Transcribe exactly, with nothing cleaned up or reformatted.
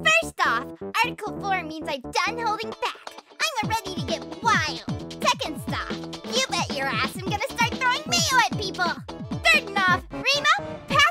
First off, Article four means I've done holding back. I'm ready to get wild. Second off, you bet your ass I'm gonna start throwing mayo at people. Third off, Rima,